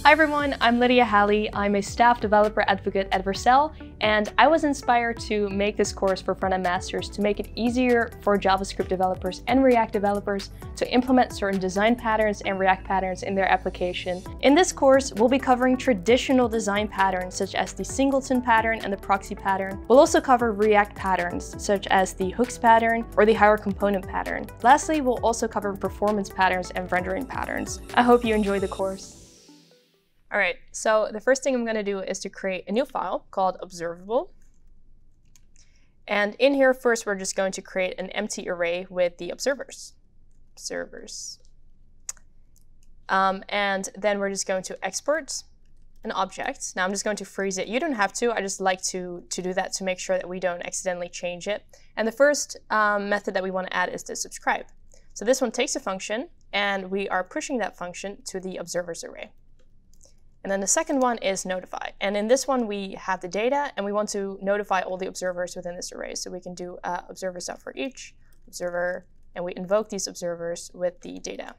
Hi everyone, I'm Lydia Hallie. I'm a staff developer advocate at Vercel, and I was inspired to make this course for Frontend Masters to make it easier for JavaScript developers and React developers to implement certain design patterns and React patterns in their application. In this course, we'll be covering traditional design patterns such as the Singleton pattern and the Proxy pattern. We'll also cover React patterns such as the hooks pattern or the hire component pattern. Lastly, we'll also cover performance patterns and rendering patterns. I hope you enjoy the course. All right, so the first thing I'm going to do is to create a new file called observable. And in here, first, we're just going to create an empty array with the observers. And then we're just going to export an object. Now I'm just going to freeze it. You don't have to. I just like to do that to make sure that we don't accidentally change it. And the first method that we want to add is the subscribe. So this one takes a function, and we are pushing that function to the observers array. And then the second one is notify. And in this one, we have the data, and we want to notify all the observers within this array. So we can do observers.forEach observer, and we invoke these observers with the data.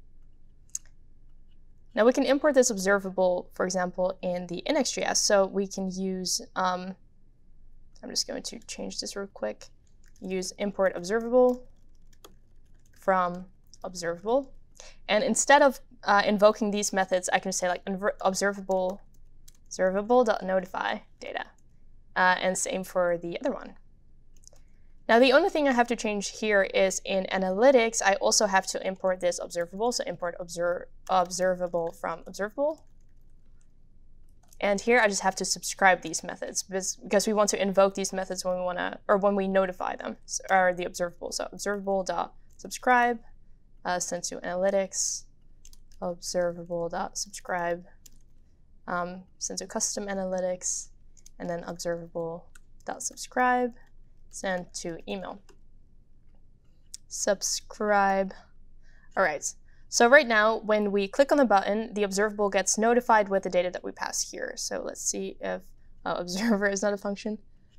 Now we can import this observable, for example, in the index.js. So we can use, I'm just going to change this real quick, use import observable from observable. And instead of invoking these methods, I can say like observable.notify data. And same for the other one. Now the only thing I have to change here is in analytics, I also have to import this observable. So import observable from observable. And here I just have to subscribe these methods because we want to invoke these methods when we want to, or when we notify them, or the observable. So observable.subscribe, send to analytics, observable.subscribe, send to custom analytics, and then observable.subscribe, send to email. Subscribe. All right. So right now, when we click on the button, the observable gets notified with the data that we pass here. So let's see if observer is not a function.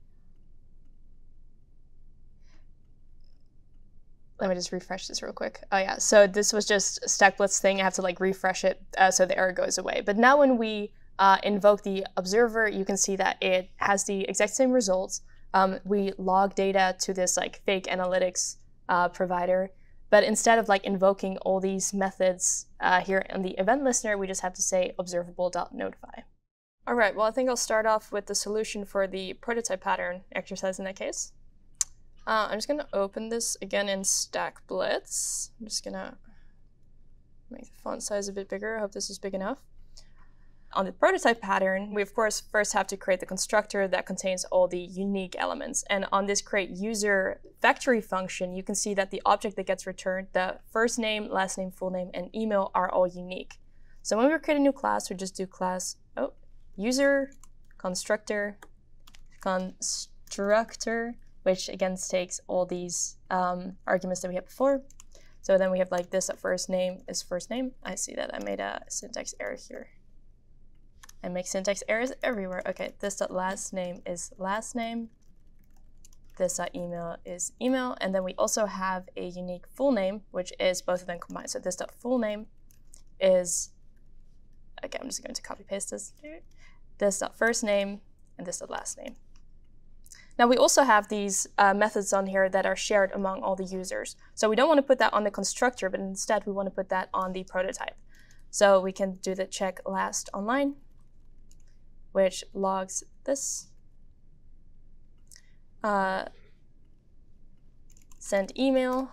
Let me just refresh this real quick. Oh yeah, so this was just a stack blitz thing. I have to like refresh it so the error goes away. But now when we invoke the observer, you can see that it has the exact same results. We log data to this like fake analytics provider. But instead of like invoking all these methods here in the event listener, we just have to say observable.notify. All right, well, I think I'll start off with the solution for the prototype pattern exercise in that case. I'm just going to open this again in Stack Blitz. I'm just going to make the font size a bit bigger. I hope this is big enough. On the prototype pattern, we of course first have to create the constructor that contains all the unique elements. And on this create user factory function, you can see that the object that gets returned, the first name, last name, full name, and email are all unique. So when we create a new class, we just do class user constructor, which again takes all these arguments that we had before. So then we have like this first name is first name. I see that I made a syntax error here. I make syntax errors everywhere. Okay, this last name is last name. This email is email. And then we also have a unique full name, which is both of them combined. So this full name is, okay, I'm just going to copy paste this. This first name and this last name. Now we also have these methods on here that are shared among all the users. So we don't want to put that on the constructor, but instead we want to put that on the prototype. So we can do the check last online, which logs this. Send email,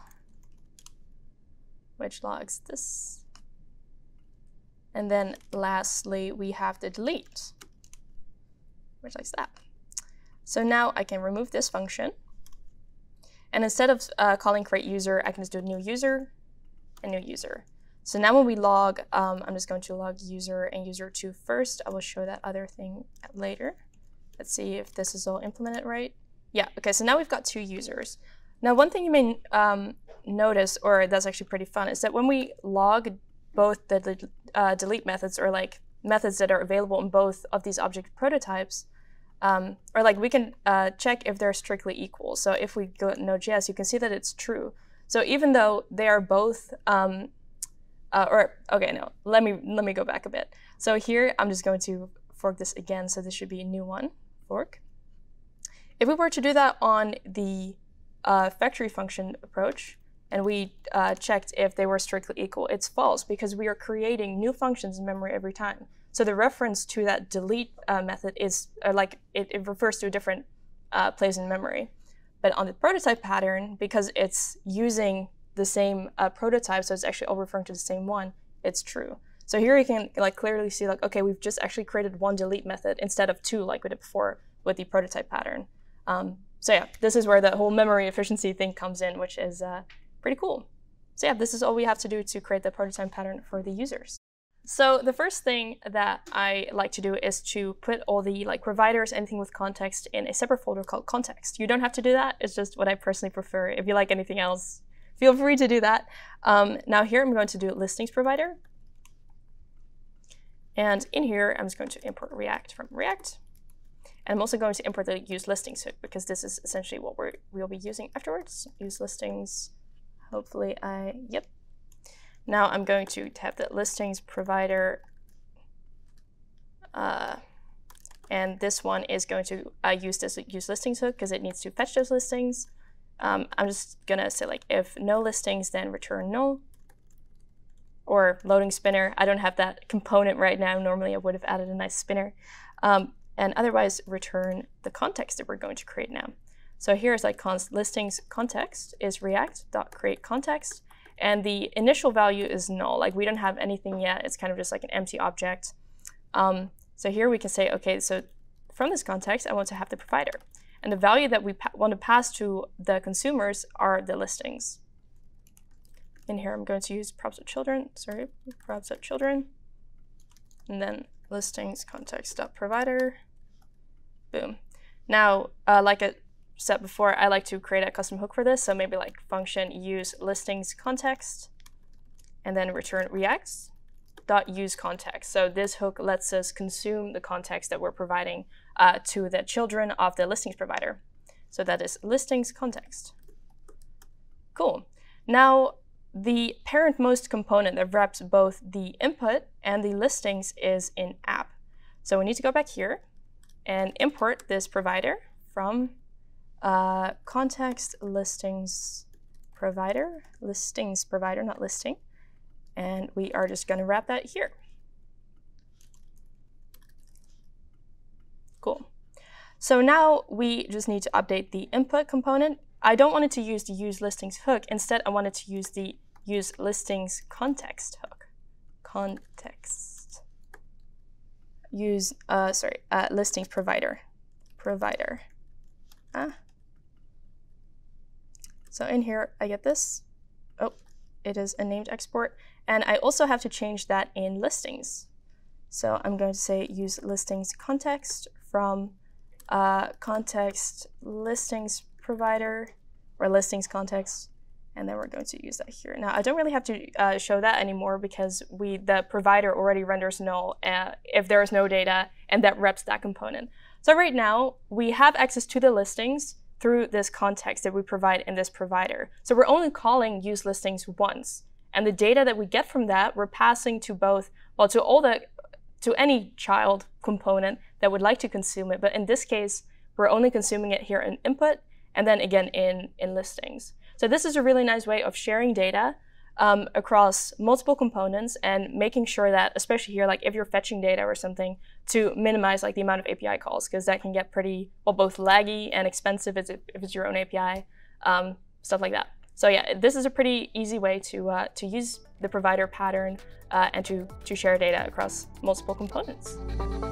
which logs this. And then lastly, we have the delete, which likes that. So now I can remove this function. And instead of calling create user, I can just do new user and new user. So now when we log, I'm just going to log user and user2 first. I will show that other thing later. Let's see if this is all implemented right. Yeah, okay, so now we've got two users. Now one thing you may notice, or that's actually pretty fun, is that when we log both the delete methods, or like methods that are available in both of these object prototypes, or like we can check if they're strictly equal. So if we go to Node.js, you can see that it's true. So even though they are both okay, no, let me go back a bit. So here, I'm just going to fork this again, so this should be a new one, fork. If we were to do that on the factory function approach, and we checked if they were strictly equal, it's false, because we are creating new functions in memory every time. So the reference to that delete method is, it refers to a different place in memory. But on the prototype pattern, because it's using the same prototype, so it's actually all referring to the same one, it's true. So here you can clearly see okay, we've just actually created one delete method instead of two like we did before with the prototype pattern. So yeah, this is where the whole memory efficiency thing comes in, which is pretty cool. So yeah, this is all we have to do to create the prototype pattern for the users. So the first thing that I like to do is to put all the providers, anything with context, in a separate folder called context. You don't have to do that. It's just what I personally prefer. If you like anything else, feel free to do that. Now here I'm going to do listings provider. And in here, I'm just going to import React from React. And I'm also going to import the use listings hook, because this is essentially what we'll be using afterwards. Use listings. Hopefully yep. Now I'm going to have the listings provider, and this one is going to use this use listings hook because it needs to fetch those listings. I'm just gonna say if no listings, then return null, or loading spinner. I don't have that component right now. Normally I would have added a nice spinner, and otherwise return the context that we're going to create now. So here's listings context is react.create context. And the initial value is null. We don't have anything yet. It's kind of just an empty object. So here we can say, okay, so from this context, I want to have the provider. And the value that we want to pass to the consumers are the listings. In here, I'm going to use props.children, and then listings context.provider. Boom. Now, like I said before, I like to create a custom hook for this. So maybe function use listings context, and then return reacts.use context. So this hook lets us consume the context that we're providing to the children of the listings provider. So that is listings context. Cool. Now, the parent-most component that wraps both the input and the listings is in app. So we need to go back here and import this provider from context listings provider, not listing. And we are just going to wrap that here. Cool. So now we just need to update the input component. I don't want it to use the use listings hook. Instead, I want it to use the use listings context hook. Context. Use, listings provider. So in here, I get this. Oh, it is a named export. And I also have to change that in listings. So I'm going to say use listings context from context listings provider, or listings context. And then we're going to use that here. Now, I don't really have to show that anymore because the provider already renders null if there is no data, and that wraps that component. So right now, we have access to the listings through this context that we provide in this provider. So we're only calling use listings once. And the data that we get from that, we're passing to both, well, to any child component that would like to consume it. But in this case, we're only consuming it here in input, and then again in listings. So this is a really nice way of sharing data across multiple components and making sure that, especially here, if you're fetching data or something, to minimize the amount of API calls, because that can get pretty, well, both laggy and expensive if it's your own API, stuff like that. So yeah, this is a pretty easy way to use the provider pattern and to share data across multiple components.